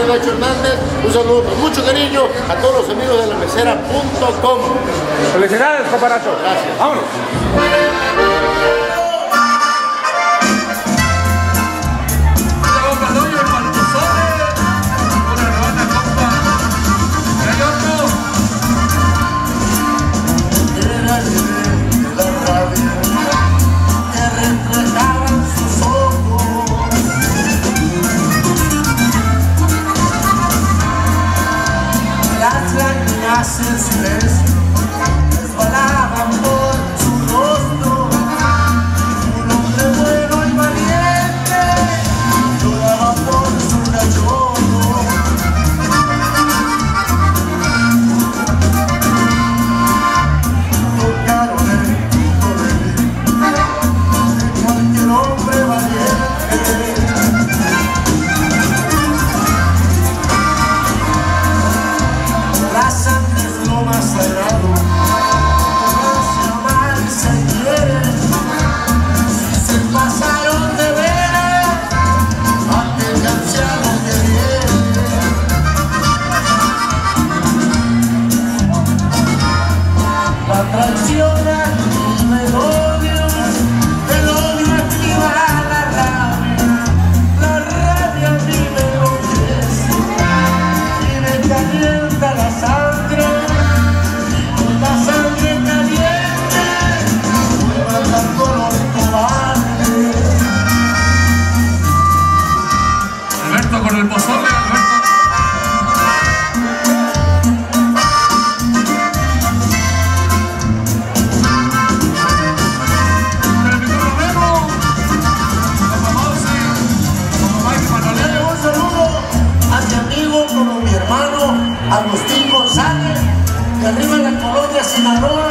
José Gacho Hernández. Un saludo con mucho cariño a todos los amigos de lamesera.com. Felicidades, paparazo. Gracias. Vámonos. En silencio resbalaban por su rostro. Un hombre bueno y valiente lloraba por su gallolo. Tocaron el grito de cualquier hombre valiente. La sangre es lo más sagrado, se ama y se quiere. Si se pasaron de veras, aténganse a lo que viene. La traición activa el odio activa la rabia a mí me enloquece y me calienta la sangre. La sangre caliente voy matando los cobardes. Alberto con el pozole, Alberto. Un saludo a mi amigo como mi hermano Agustín González, de arriba en la colonia Sinaloa.